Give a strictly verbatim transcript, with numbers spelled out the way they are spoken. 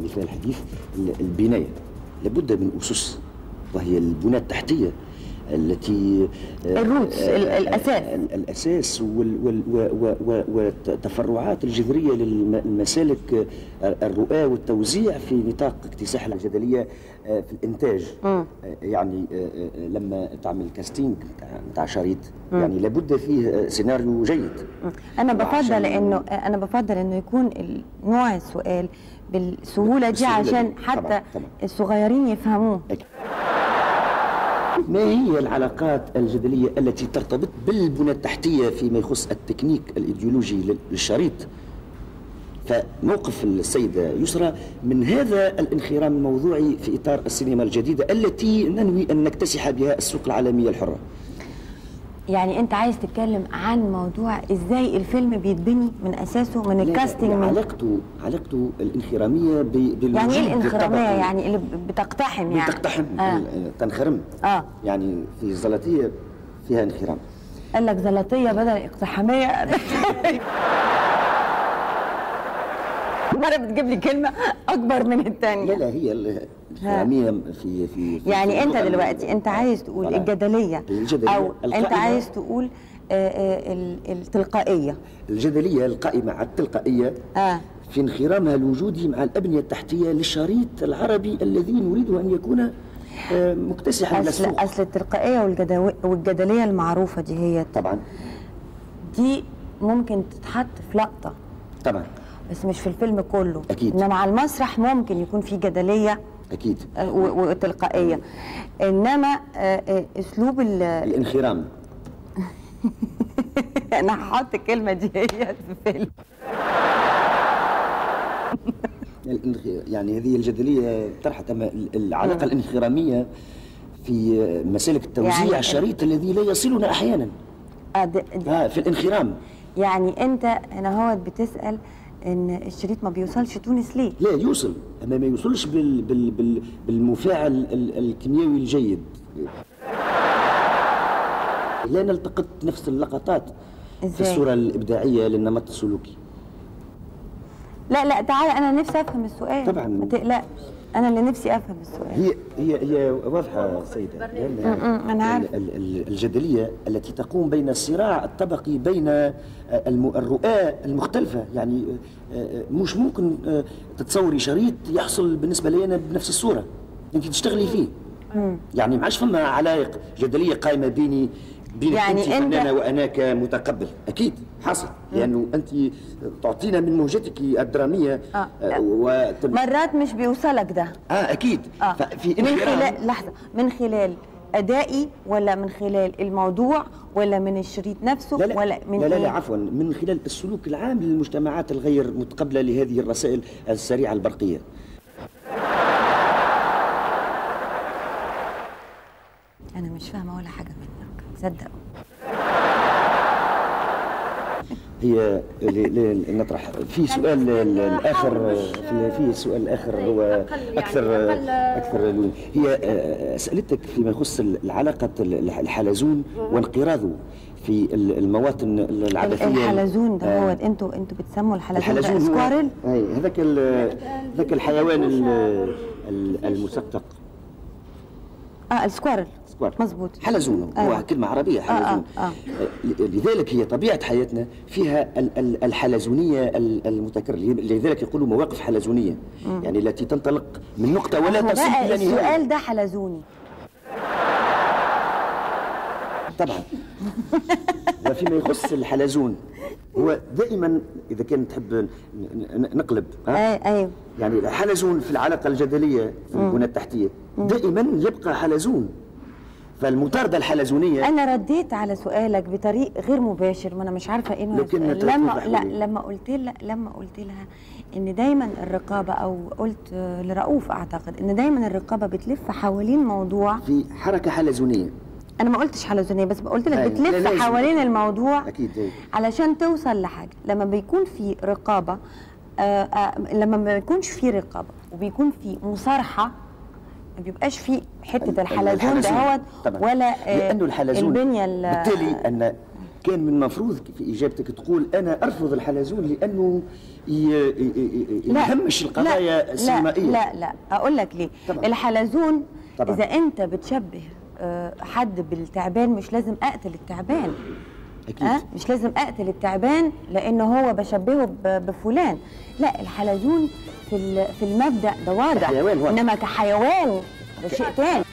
فيها الحديث البناية، لابد من أسس، وهي البنى التحتية التي الروتس، الأساس الأساس والتفرعات الجذرية للمسالك الرؤاة والتوزيع في نطاق اكتساح الجدلية في الإنتاج. م. يعني لما تعمل كاستينج نتاع شريط يعني لابد فيه سيناريو جيد. أنا بفضل إنه أنا بفضل إنه يكون نوع السؤال بالسهولة دي عشان حتى طبعًا. طبعًا. الصغيرين يفهموه. ما هي العلاقات الجدلية التي ترتبط بالبنى التحتية فيما يخص التكنيك الإيديولوجي للشريط؟ فموقف السيدة يسرى من هذا الانخرام الموضوعي في إطار السينما الجديدة التي ننوي أن نكتسح بها السوق العالمية الحرة. يعني انت عايز تتكلم عن موضوع ازاي الفيلم بيتبني من اساسه من الكاستنج، من علاقته علاقته الانخراميه بالوجود. يعني ايه الانخراميه؟ يعني اللي بتقتحم يعني بتقتحم آه. تنخرم اه يعني في الزلطيه فيها انخرام. قال لك زلطيه بدل اقتحاميه. مرة بتجيب لي كلمة أكبر من الثانية. لا لا هي الانخرامية في في, في يعني أنت دلوقتي أنت عايز تقول الجدلية, الجدلية أو أنت عايز تقول التلقائية. الجدلية القائمة على التلقائية آه. في انخرامها الوجودي مع الأبنية التحتية للشريط العربي الذي نريد أن يكون مكتسحا للسوق. أصل التلقائية والجدلية المعروفة دي هي طبعا دي ممكن تتحط في لقطة طبعا بس مش في الفيلم كله. أكيد. إنما على المسرح ممكن يكون في جدلية أكيد وتلقائية. إنما أسلوب الانخرام أنا هحط الكلمة دي هي في فيلم. يعني هذه الجدلية طرحت العلاقة الانخرامية في مسالك التوزيع يعني الشريط الذي لا يصلنا أحيانا. آه, آه في الانخرام. يعني أنت هنا هو بتسأل ان الشريط ما بيوصلش تونس ليه؟ لا يوصل، اما ما يوصلش بال بال بال بالمفاعل الكيميائي الجيد. لا نلتقط نفس اللقطات إزاي؟ في الصورة الإبداعية للنمط السلوكي. لا لا تعالى أنا نفسي أفهم السؤال. طبعا ما تقلقش، أنا اللي نفسي أفهم السؤال. هي هي هي واضحة سيدة. أنا عارف. الجدلية التي تقوم بين الصراع الطبقي بين الرؤاة المختلفة، يعني مش ممكن تتصوري شريط يحصل بالنسبة لي أنا بنفس الصورة أنت تشتغلي فيه. يعني ما عادش فما علائق جدلية قائمة بيني بين يعني انت فنانة وانا كمتقبل. اكيد حصل، لانه انت تعطينا من موجتك الدراميه. آه. وتب... مرات مش بيوصلك ده. اه اكيد. آه. ففي من خلال لحظه من خلال ادائي ولا من خلال الموضوع ولا من الشريط نفسه لا لا ولا من لا لا, لا عفوا من خلال السلوك العام للمجتمعات الغير متقبله لهذه الرسائل السريعه البرقيه. أنا مش فاهمة ولا حاجة منك، صدق. هي نطرح في سؤال الآخر، في السؤال الآخر هو أكثر أكثر لون. هي سألتك فيما يخص العلاقة الحلزون وانقراضه في المواطن العبثية. الحلزون ده هو انتوا انتوا بتسموا الحلزون, الحلزون ده سكوارل؟ اي هذاك هذاك الحيوان المسقط. اه السكوارل مظبوط. حلزون هو آه. كلمة عربية حلزون. آه آه آه. لذلك هي طبيعة حياتنا فيها الحلزونية المتكررة، لذلك يقولوا مواقف حلزونية. مم. يعني التي تنطلق من نقطة ولا تصل إلى نهاية. السؤال ده حلزوني طبعا. وفيما يخص الحلزون هو دائما إذا كان تحب نقلب ايوه يعني الحلزون في العلاقة الجدلية في البنى التحتية دائما يبقى حلزون. فالمطاردة الحلزونية أنا رديت على سؤالك بطريق غير مباشر، ما أنا مش عارفة إيه لما لا لما قلت لها لما قلت لها إن دايما الرقابة، أو قلت لرؤوف أعتقد إن دايما الرقابة بتلف حوالين موضوع في حركة حلزونية. أنا ما قلتش حلزونية بس قلت لك بتلف حوالين الموضوع أكيد علشان توصل لحاجة. لما بيكون في رقابة آآ آآ لما ما بيكونش في رقابة وبيكون في مصارحة ما بيبقاش في حته الحلزون دهوت ولا لانه الحلزون البنيه بالتالي ان كان من المفروض في اجابتك تقول انا ارفض الحلزون لانه يهمش القضايا السينمائيه. لا لا اقول لك ليه. طبعا. الحلزون طبعا. اذا انت بتشبه حد بالتعبان مش لازم اقتل التعبان. أكيد. أه؟ مش لازم اقتل التعبان لانه هو بشبهه بفلان. لا، الحلزون في في المبدا ده واضح، انما كحيوان ده شيء تاني.